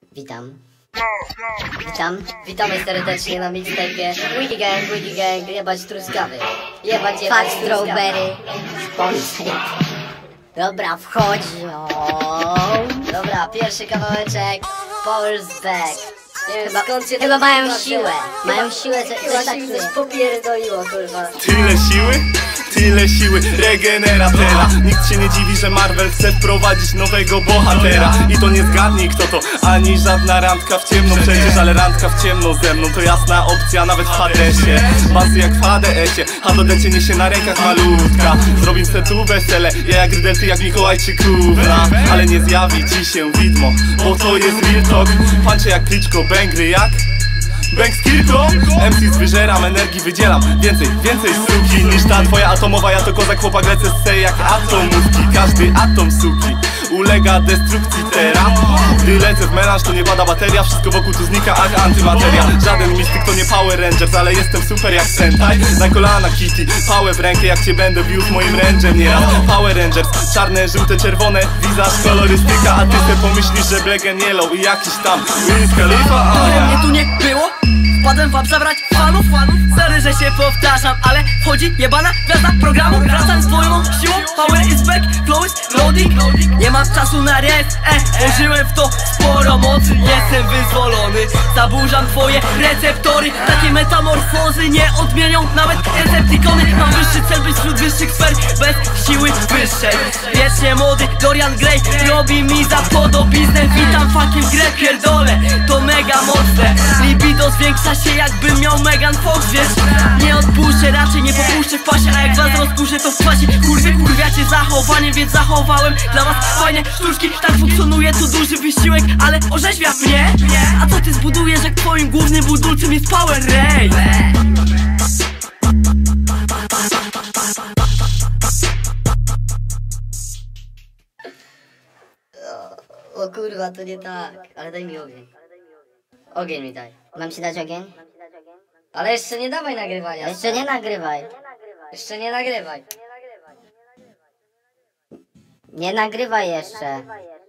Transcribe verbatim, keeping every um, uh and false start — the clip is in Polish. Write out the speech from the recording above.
Witam. Witam, witamy serdecznie na mixtape'ie Wiki Gang, Wiki Gang, jebać truskawy. Jebać, jebać Fat strawberry sponsor. Dobra, wchodzą. Dobra, pierwszy kawałeczek, Power's Back. Nie wiem, Chyba, skąd się chyba to mają wzięło? siłę. Mają siłę, co, Chyba coś tak się czuję. coś popierdoliło, kurwa. Tyle siły, tyle siły, regeneratera. Nikt się nie dziwi, że Marvel chce wprowadzić nowego bohatera. I to nie zgadnij kto to, ani żadna randka w ciemno. Przecież, ale randka w ciemno ze mną to jasna opcja, nawet w Hadesie. Basy jak w H D S-ie, a do decie niesie na rękach malutka. Zrobim se tu wesele, ja jak Rydel, ty jak Mikołaj czy Krówna. Ale nie zjawi ci się widmo, bo to jest real talk. Pancie jak Kliczko, bęgry jak Bank z kilką, M C wyżeram, energii wydzielam. Więcej, więcej suki niż ta twoja atomowa. Ja to kozak, chłopak, lecę z C jak atomówki. Każdy atom suki ulega destrukcji teraz. Gdy lecę w melanż, to nie pada bateria. Wszystko wokół tu znika jak antymateria. Żaden mistyk to nie Power Rangers, ale jestem super jak Sentai. Na kolana Kitty, pałę w rękę jak cię będę bił z moim ręczem nieraz. Power Rangers, czarne, żółte, czerwone, wizaż, kolorystyka. A ty se pomyślisz, że Black and Yellow i jakiś tam Wiz Khalifa. Trochę mnie tu nie było, wpadłem wam zabrać fanów, fanów. Sorry, że się powtarzam, ale wchodzi jebana gwiazda programu. Wracam z twoją siłą, power is back, flow is loading. Nie mam czasu na rest, e, włożyłem w to sporo mocy. Jestem wyzwolony, zaburzam twoje receptory. Takie metamorfozy nie odmienią nawet receptikony. Mam wyższy cel, być wśród wyższych sfer, bez siły wyższej. Wiecznie młody Dorian Gray robi mi za podobiznę. Witam fucking grę, pierdolę, to mega mocne. Libido zwiększa się jakbym miał Megan Fox, wiesz. Nie odpuszczę, raczej nie popuszczę w pasie. A jak was rozpuszczę, to w pasie kurwy kurwiacie zachowanie. Więc zachowałem dla was fajne sztuczki. Tak funkcjonuje, to duży wysiłek, ale orzeźwia mnie. A co ty zbudujesz, jak twoim głównym budulcem jest Power Ray? O kurwa, to nie tak, ale daj mi ogień. Ogień mi daj. Mam ci dać ogień? Ale jeszcze nie dawaj nagrywania. Jeszcze nie nagrywaj. Jeszcze nie nagrywaj. Nie nagrywaj jeszcze.